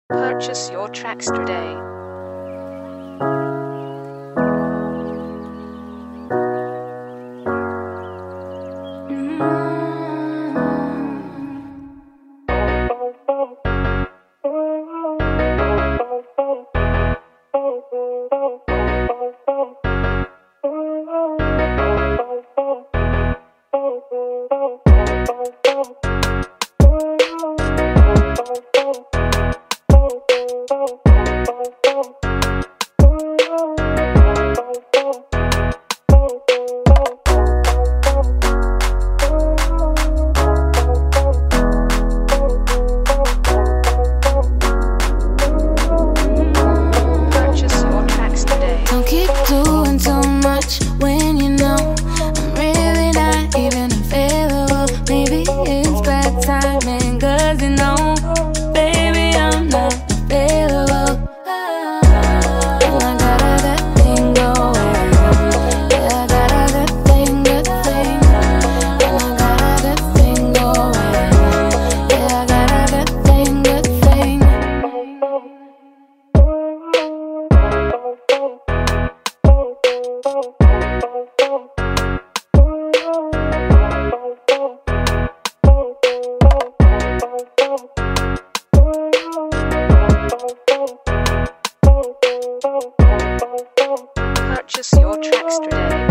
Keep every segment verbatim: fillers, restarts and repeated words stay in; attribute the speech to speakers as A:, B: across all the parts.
A: Purchase your tracks today.
B: When you know I'm really not even available. Maybe it's bad timing, cause you know, baby, I'm not available. And I got a good thing going. Yeah, I got a good thing, good thing. And I got a good thing going. Yeah, I got a good thing, good thing.
A: Purchase your tracks today.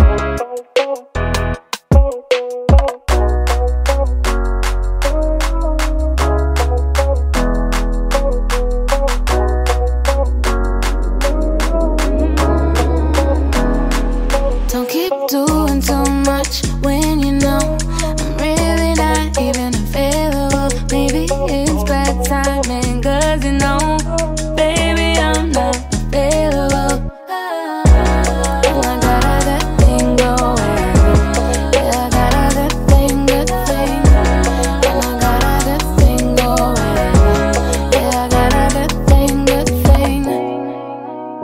B: Don't keep doing too much when you know I'm really not even available. Maybe it's bad timing, cause you know, baby, I'm not available. And I got a good thing going. Yeah, I got a good thing, good thing. And I got a good thing going. Yeah, I got a good thing, good thing.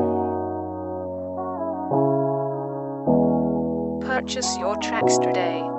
A: Purchase your tracks today.